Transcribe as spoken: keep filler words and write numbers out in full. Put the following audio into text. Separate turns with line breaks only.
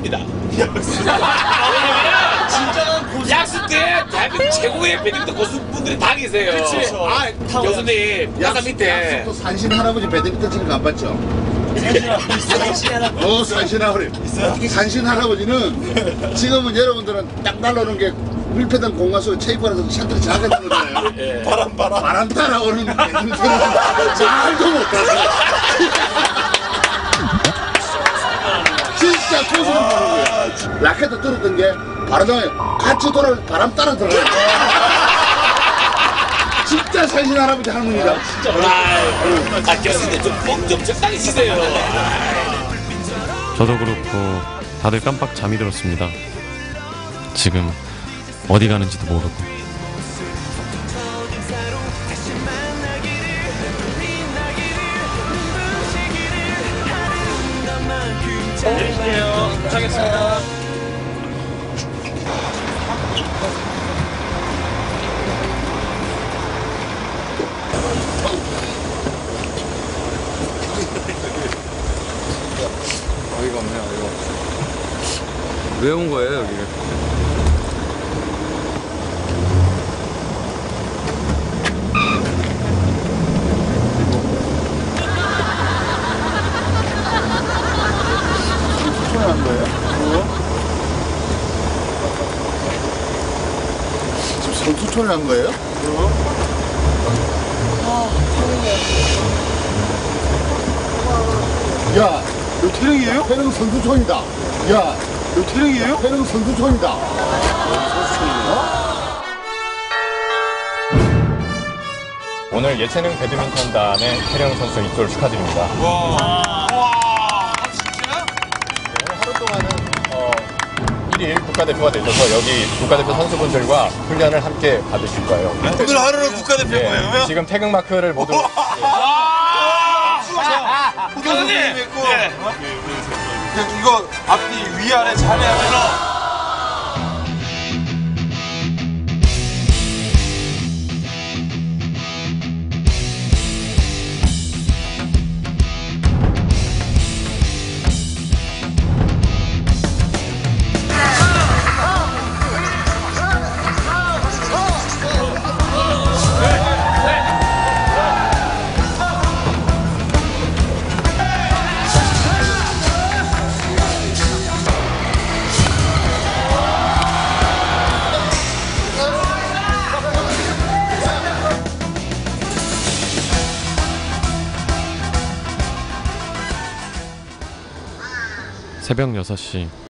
약수입니다.
진정한 고수.
약수 때 대한민국 최고의 배드민턴 고수분들이 다 계세요.
그치. 아,
교수님, 바다 밑에.
약수도 산신 할아버지 배드민턴 치는 거 안 봤죠?
산신하라고.
어, 산신 할아버지. 산신 할아버지는 지금은 여러분들은 딱 날라오는 게 밀폐된 공간속에 체이프라서 샷들이 작아진 거잖아요.
예.
바람, 바람. 바람 따라오는 배드민턴은 잘도 못하세요. 진짜 고수를 보는 거야. 라켓도 들었던 게 바람에 같이 돌아, 바람 따라 들어가요. 진짜 산신 할아버지 할머니다.
아, 아 교수님 좀뻥좀 적당히 치세요.
저도 그렇고 다들 깜빡 잠이 들었습니다. 지금 어디 가는지도 모르고.
내리실게요. 도착했습니다.
어이가 없네, 어이가 없어. 왜 온 거예요, 여기를?
추천을 한 거예요? 지금 선수촌을 한 거예요? 야,
이거 태릉이에요?
태릉 선수촌이다. 야,
이거 태릉이에요?
태릉 선수촌이다.
오늘 예체능 배드민턴단의 태령 선수 입소를 축하드립니다.
와, 진짜?
오늘 하루 동안은 어, 일 일 국가대표가 되셔서 여기 국가대표 선수분들과 훈련을 함께 받으실 거예요.
오늘 하루는 국가대표
예,
거예요?
지금 태극 마크를 모두
교수님 했고 이거 앞뒤 위아래 잘해야죠.
새벽 여섯 시